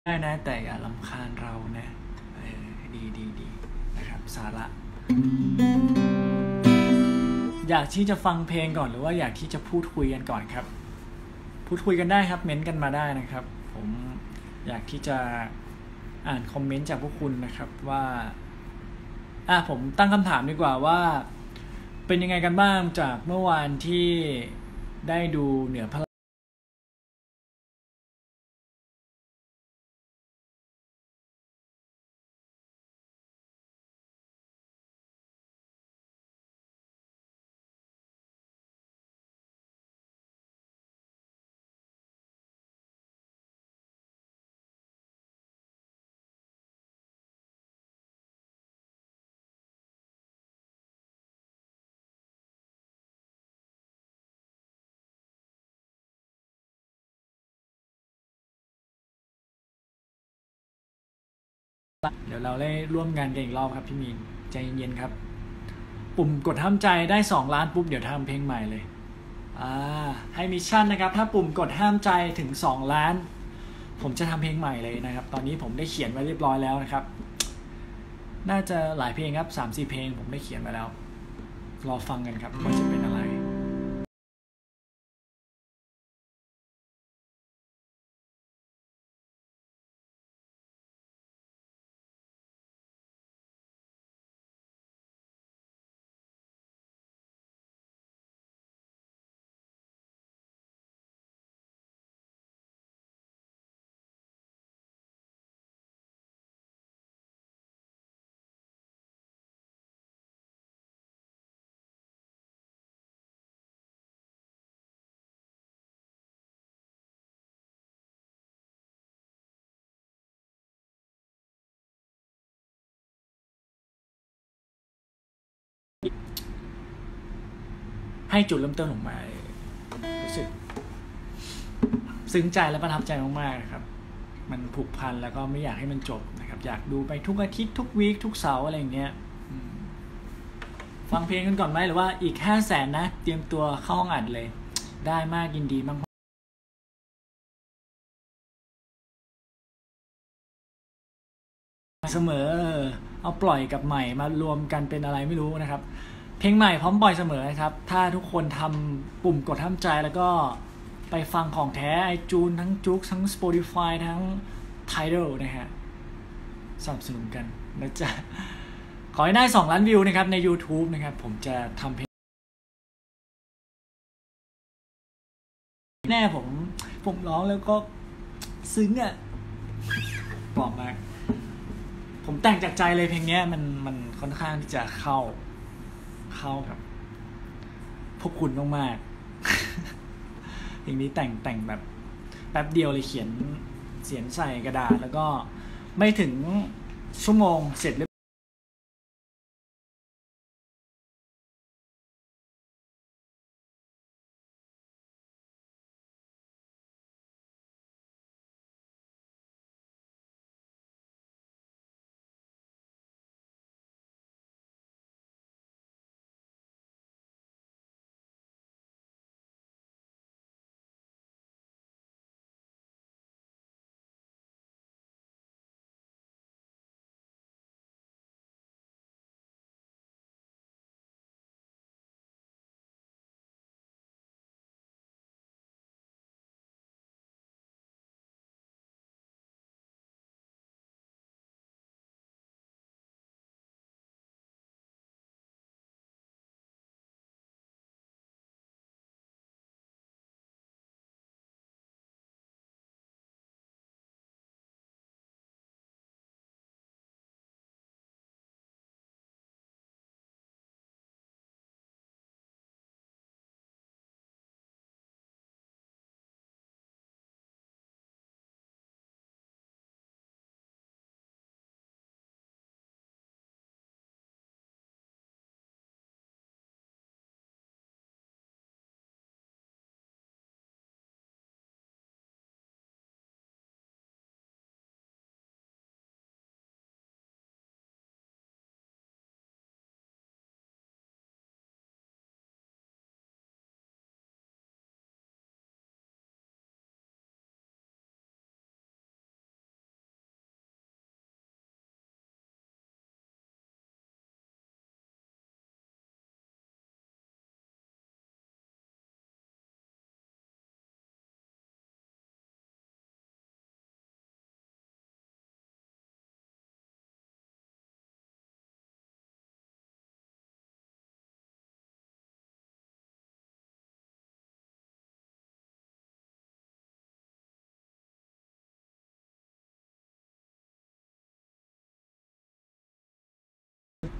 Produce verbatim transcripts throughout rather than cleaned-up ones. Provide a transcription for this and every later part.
ได้นะแต่อย่ารำคาญเรานะเออดีดีดีนะครับสาระอยากที่จะฟังเพลงก่อนหรือว่าอยากที่จะพูดคุยกันก่อนครับพูดคุยกันได้ครับเม้นต์กันมาได้นะครับผมอยากที่จะอ่านคอมเมนต์จากพวกคุณนะครับว่าอ่ะผมตั้งคำถามดีกว่าว่าเป็นยังไงกันบ้างจากเมื่อวานที่ได้ดูเหนือพระเดี๋ยวเราได้ร่วมงานกันอีกรอบครับพี่มีนใจเย็นๆครับปุ่มกดห้ามใจได้สองล้านปุ๊บเดี๋ยวทำเพลงใหม่เลยอ่าให้มิชชั่นนะครับถ้าปุ่มกดห้ามใจถึงสองล้านผมจะทำเพลงใหม่เลยนะครับตอนนี้ผมได้เขียนไว้เรียบร้อยแล้วนะครับน่าจะหลายเพลงครับ สามสี่ เพลงผมได้เขียนไว้แล้วรอฟังกันครับว่าจะเป็นอะไรให้จุดเริ่มต้นของมารู้สึกซึ้งใจและประทับใจมากๆครับมันผูกพันแล้วก็ไม่อยากให้มันจบนะครับอยากดูไปทุกอาทิตย์ทุกวีคทุกเสาร์อะไรอย่างเงี้ยฟังเพลงกันก่อนไหมหรือว่าอีกห้าแสนนะเตรียมตัวเข้าห้องอัดเลยได้มากยินดีมากเสมอเอาปล่อยกับใหม่มารวมกันเป็นอะไรไม่รู้นะครับเพลงใหม่พร้อมปล่อยเสมอนะครับถ้าทุกคนทำปุ่มกดห้ามใจแล้วก็ไปฟังของแท้ iTunes ทั้งจุกทั้ง Spotify ทั้ง Tidal นะฮะสนับสนุนกันนะจ๊ะขอให้ได้สองล้านวิวนะครับใน YouTube นะครับผมจะทำเพลงแน่ผมผมร้องแล้วก็ซึ้งอ่ะบอกมากผมแต่งจากใจเลยเพลงนี้มันมันค่อนข้างที่จะเข้าเข้ากับพวกคุณมากๆเพลงนี้แต่งแต่งแบบแป๊บเดียวเลยเขียนเสียงใส่กระดาษแล้วก็ไม่ถึงชั่วโมงเสร็จเรียบ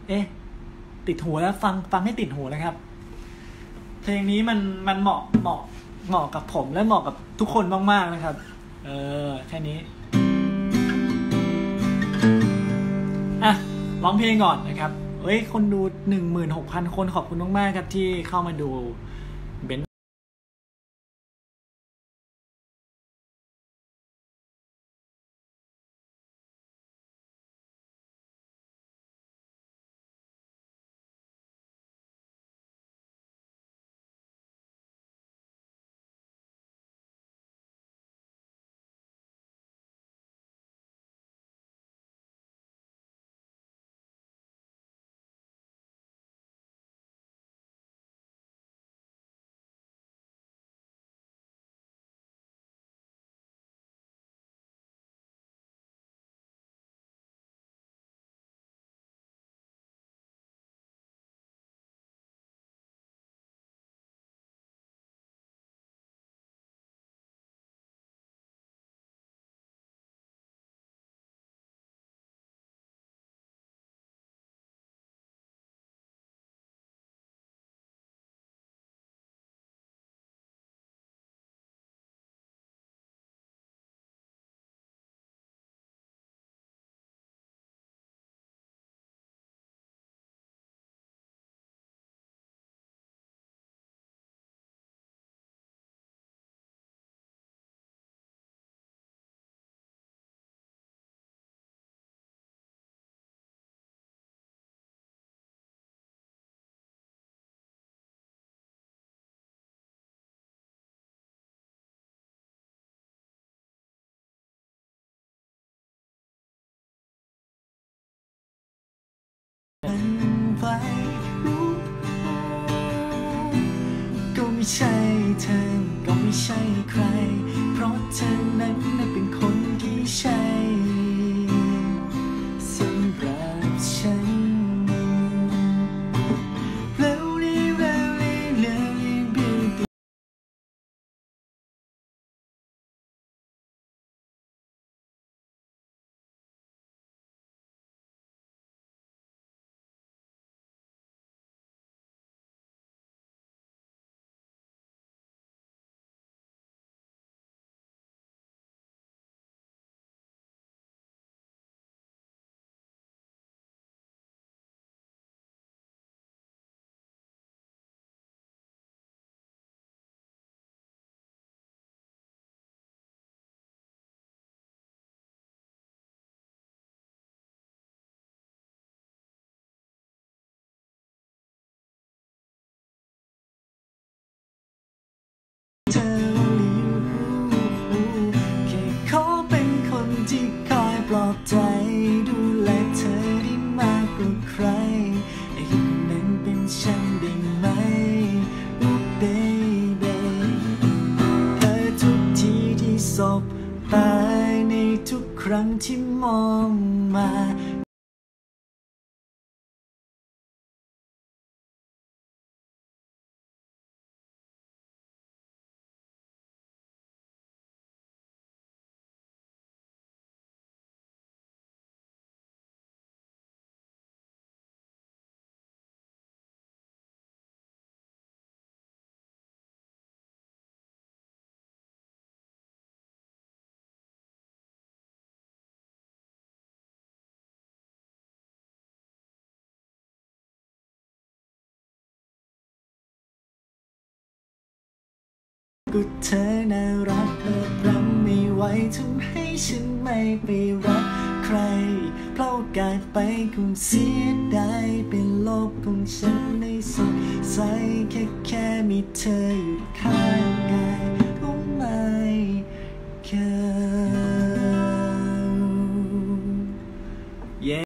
เอ๊ะติดหูแล้วฟังฟังให้ติดหูนะครับเพลงนี้มันมันเหมาะเหมาะเหมาะกับผมและเหมาะกับทุกคนมากๆนะครับเออแค่นี้อ่ะร้องเพลงก่อนนะครับเอ้ยคนดู หนึ่งหมื่นหกพัน คนขอบคุณมากๆครับที่เข้ามาดูเบนไว้รู้ก็ไม่ใช่เธอก็ไม่ใช่ใครเพราะเธอนั้นเป็นคนที่ใช่สำหรับฉันแล้วนี่แล้วนี่แล้วนี่บิวตี้เธอ only you แค่ขอเป็นคนที่คอยปลอบใจดูแลเธอได้มากกว่าใครไอ้คนนั้นเป็นฉันได้ไหม Oh baby เธอทุกทีที่สบตาในทุกครั้งที่มองมาก็เธอน่ารักเปิดรั้งไม่ไหวทำให้ฉันไม่ไปรักใครเพราะโอกาสไปคงเสียดายเป็นโลกของฉันในสดใสแค่แค่มีเธออยู่ข้างกาย Oh my girl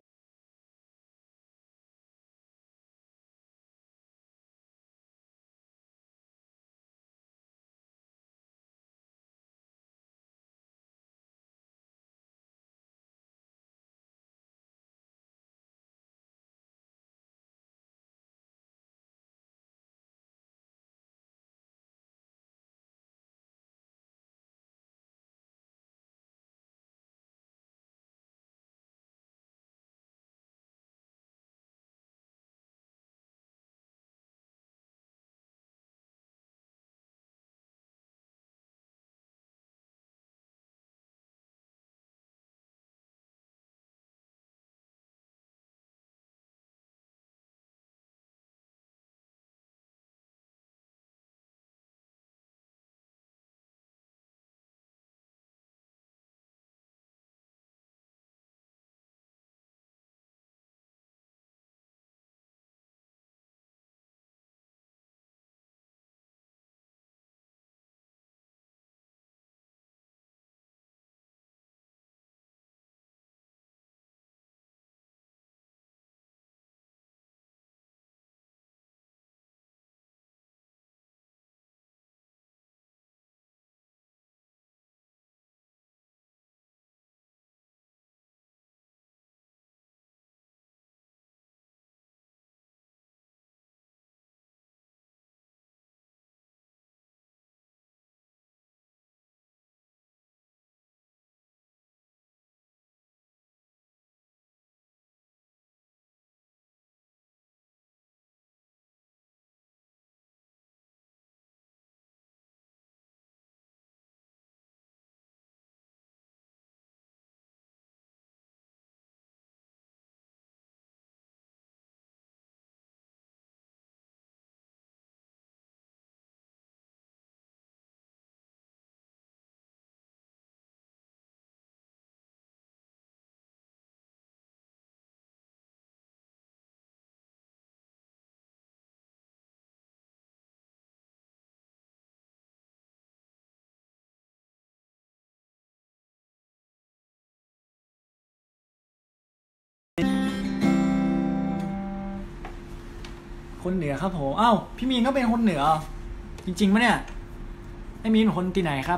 คนเหนือครับผมอ้าวพี่มีนก็เป็นคนเหนือจริงๆปะเนี่ยไอ้มีนคนที่ไหนครับ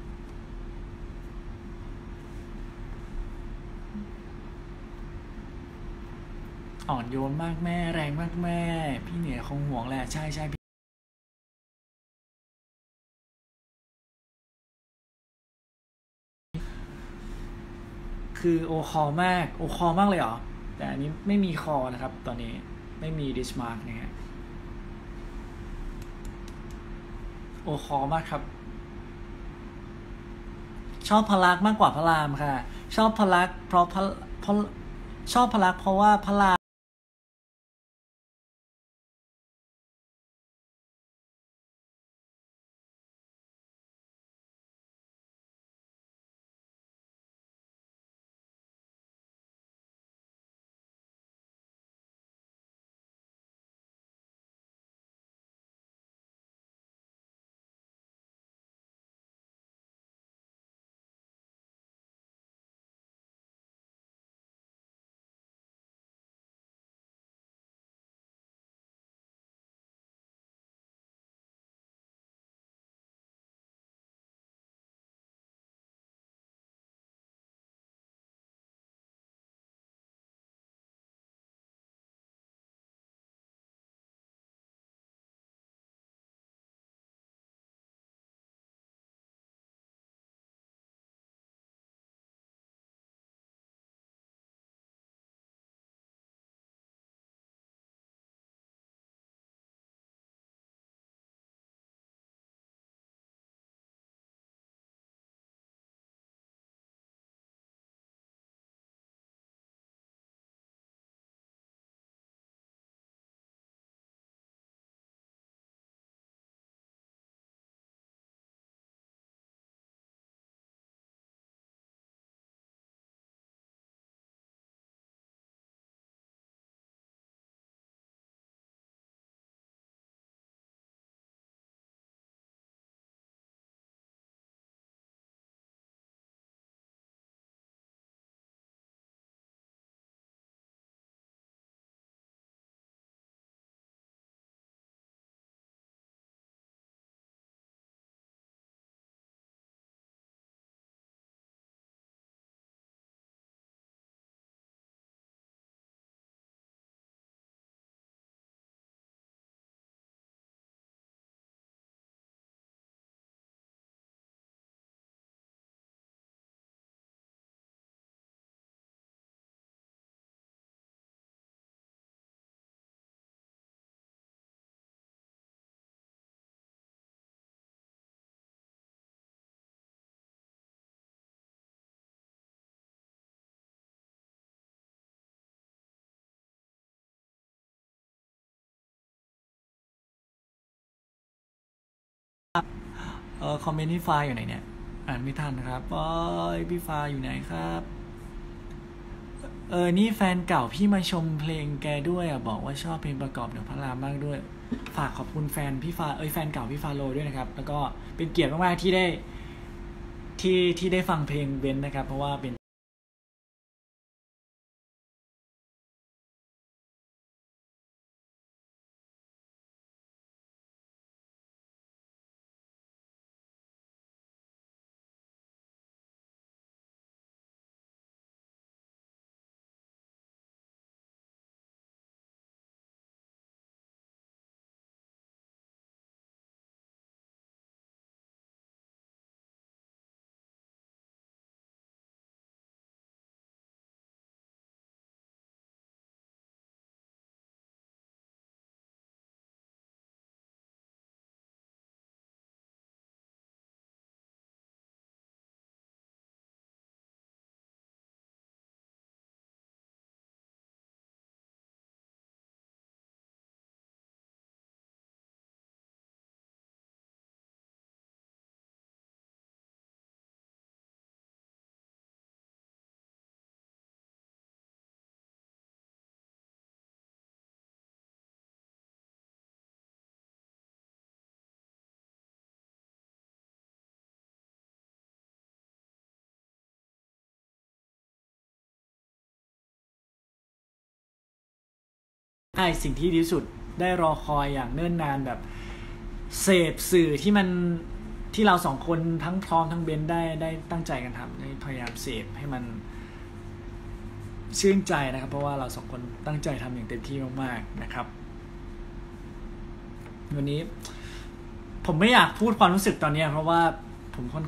อ่อนโยนมากแม่แรงมากแม่พี่เหนือคงห่วงแหละใช่ใช่คือโอคอมากโอคอมากเลยเหรอแต่อันนี้ไม่มีคอนะครับตอนนี้ไม่มีดิสมาร์กนะฮะโอคอมากครับชอบพลักมากกว่าพระรามค่ะชอบพลักเพราะพระเพราะชอบพลักเพราะว่าพระรามเออคอมเมนต์พี่ฟ้าอยู่ไหนเนี่ยอ่านไม่ทันนะครับโอ้ยพี่ฟ้าอยู่ไหนครับเออนี่แฟนเก่าพี่มาชมเพลงแกด้วยอ่ะบอกว่าชอบเพลงประกอบหนังพระรามมากด้วยฝากขอบคุณแฟนพี่ฟ้าเอ้ยแฟนเก่าพี่ฟ้าโลด้วยนะครับแล้วก็เป็นเกียรติมากๆที่ได้ที่ที่ได้ฟังเพลงเบนนะครับเพราะว่าเป็นใช่สิ่งที่ดีที่สุดได้รอคอยอย่างเนิ่นนานแบบเสพสื่อที่มันที่เราสองคนทั้งพร้อมทั้งเบนได้ได้ตั้งใจกันทำได้พยายามเสพให้มันชื่นใจนะครับเพราะว่าเราสองคนตั้งใจทำอย่างเต็มที่มากๆนะครับวันนี้ผมไม่อยากพูดความรู้สึกตอนนี้เพราะว่าผมค่อน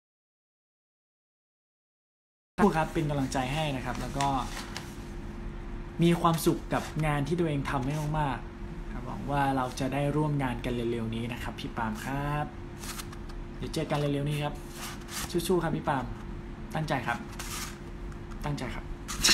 พูดครับเป็นกำลังใจให้นะครับแล้วก็มีความสุขกับงานที่ตัวเองทำให้มากๆครับหวังว่าเราจะได้ร่วมงานกันเร็วๆนี้นะครับพี่ปาล์มครับเดี๋ยวเจอกันเร็วๆนี้ครับสู้ๆครับพี่ปาล์มตั้งใจครับตั้งใจครับ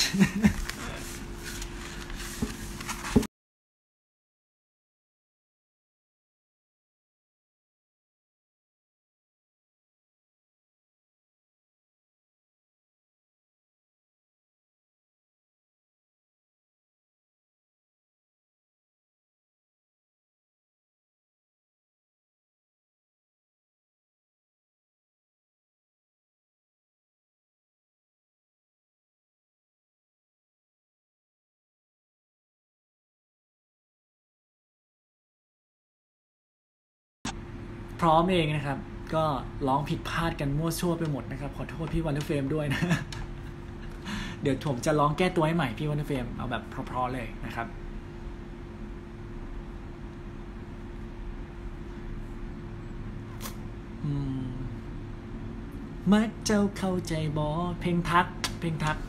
พร้อมเองนะครับก็ร้องผิดพลาดกันมั่วซั่วไปหมดนะครับขอโทษพี่วันเดอร์เฟรมด้วยนะ เดี๋ยวผมจะร้องแก้ตัวให้ใหม่พี่วันเดอร์เฟรมเอาแบบเพราะๆเลยนะครับอืมมักเจ้าเข้าใจบอเพลงทักเพลงทัก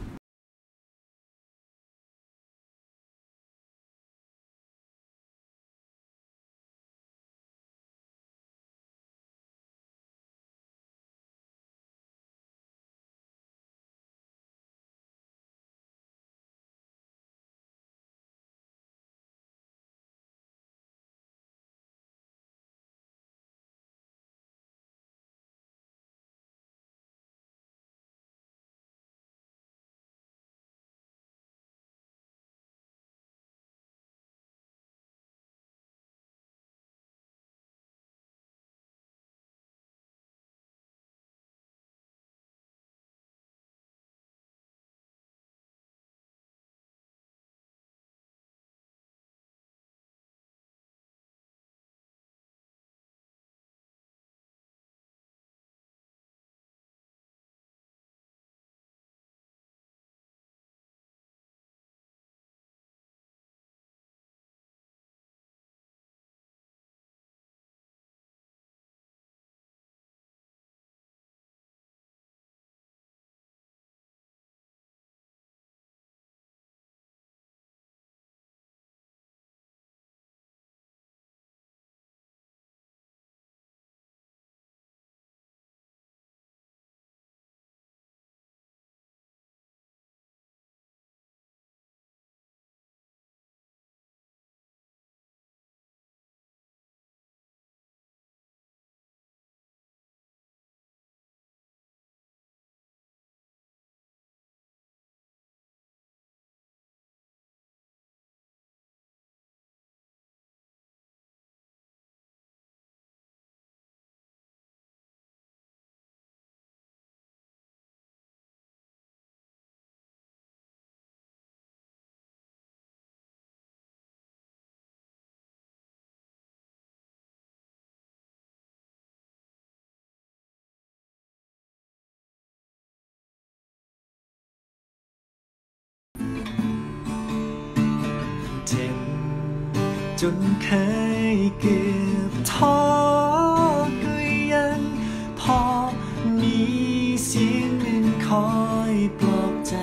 เจ็บจนเคยเกือบท้อก็ยังพอมีเสียงหนึ่งคอยปลอบใจ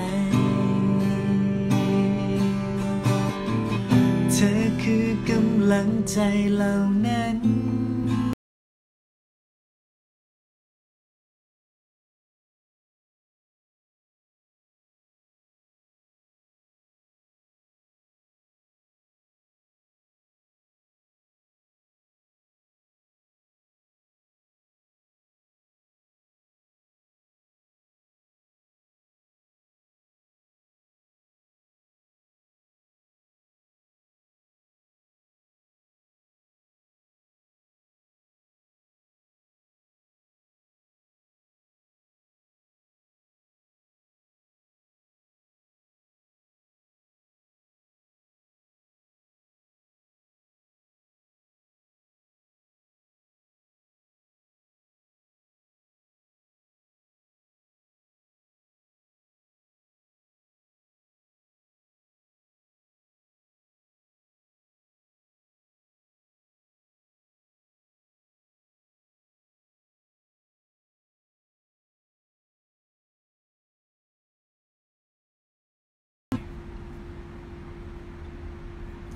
เธอคือกำลังใจเหล่านั้น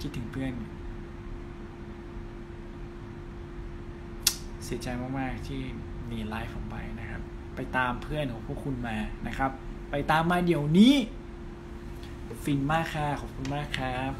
คิดถึงเพื่อนเสียใจมากๆที่หนีไลฟ์ผมไปนะครับไปตามเพื่อนของพวกคุณมานะครับไปตามมาเดี๋ยวนี้ฟินมากค่ะขอบคุณมากครับ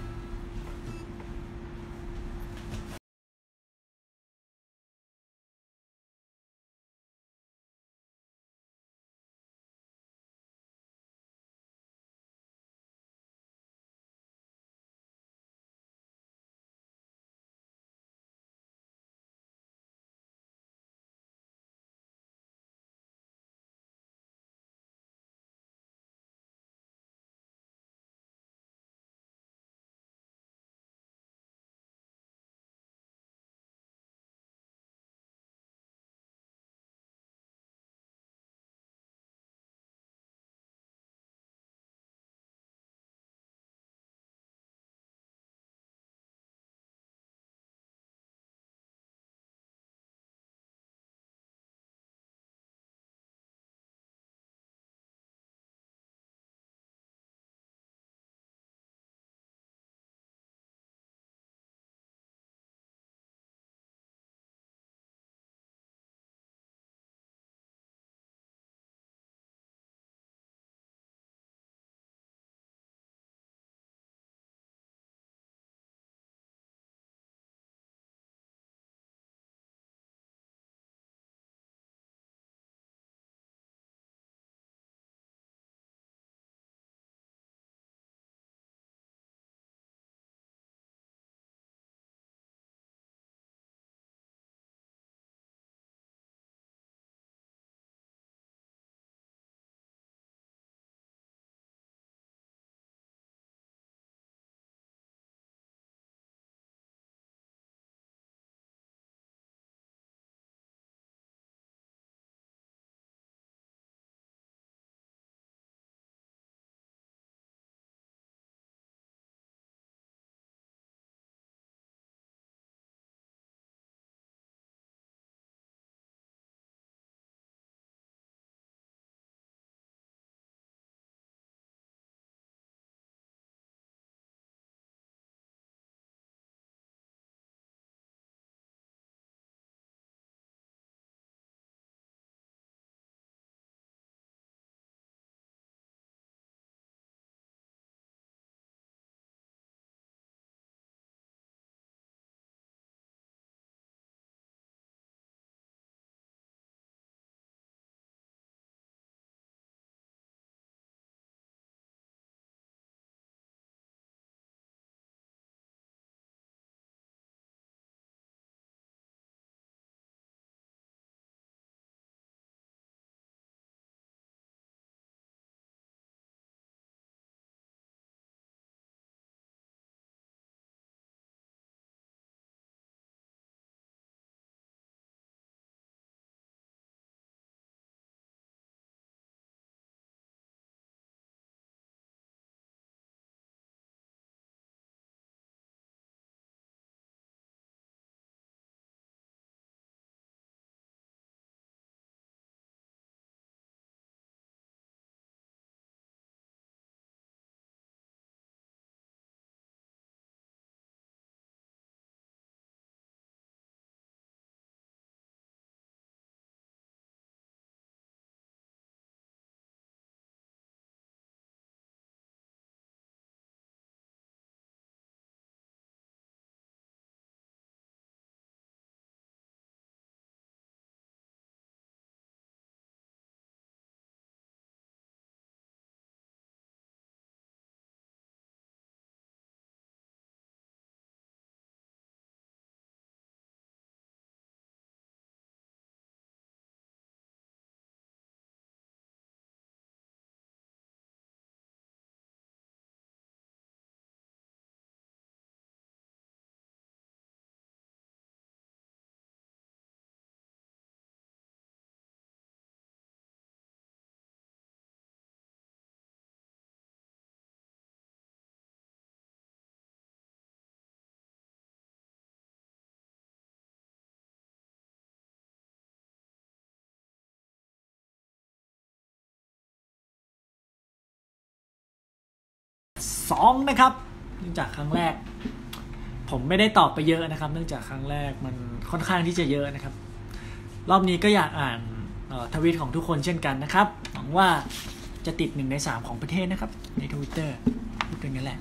สองนะครับจากครั้งแรกผมไม่ได้ตอบไปเยอะนะครับเนื่องจากครั้งแรกมันค่อนข้างที่จะเยอะนะครับรอบนี้ก็อยากอ่านทวีตของทุกคนเช่นกันนะครับหวังว่าจะติดหนึ่งในสามของประเทศนะครับใน Twitter พูดกันงั้นแหละ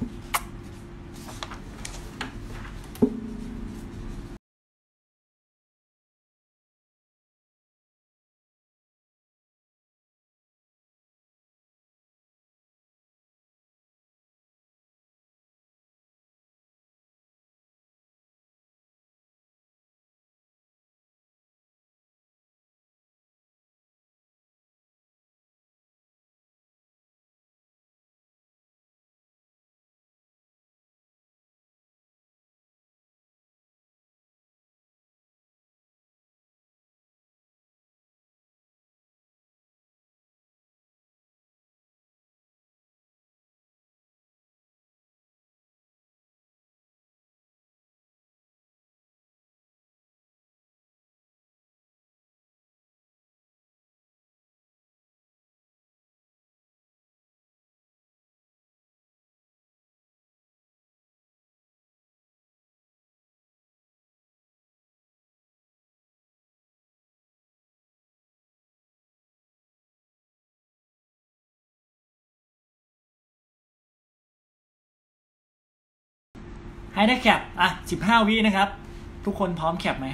ให้ได้แคปอ่ะสิบห้าวินะครับทุกคนพร้อมแคปไหม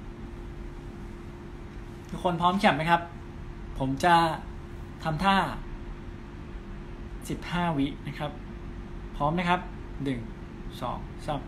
ทุกคนพร้อมแคปไหมครับผมจะทำท่าสิบห้าวินะครับพร้อมนะครับหนึ่ง สอง สาม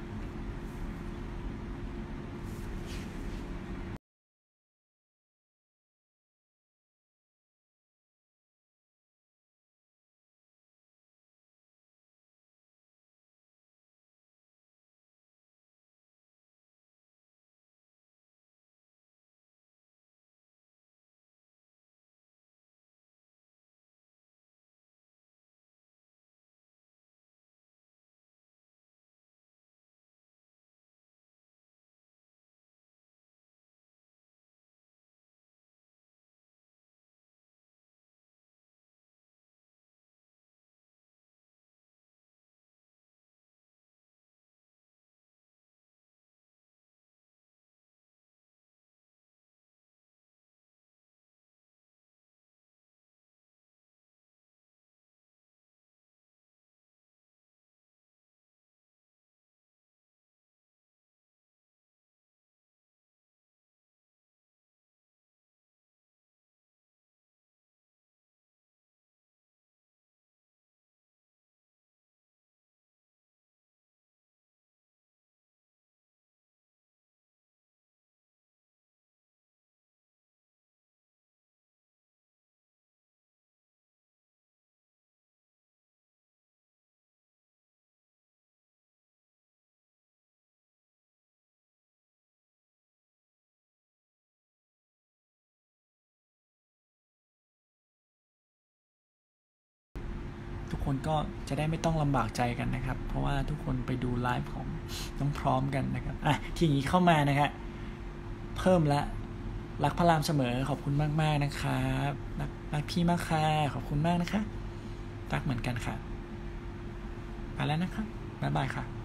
ทุกคนก็จะได้ไม่ต้องลำบากใจกันนะครับเพราะว่าทุกคนไปดูไลฟ์ของน้องพร้อมกันนะครับอ่ะทีนี้เข้ามานะครับเพิ่มละรักพระรามเสมอขอบคุณมากๆนะครับรักรักพี่มากค่ะขอบคุณมากนะคะรักเหมือนกันค่ะไปแล้วนะครับบ๊ายบายค่ะ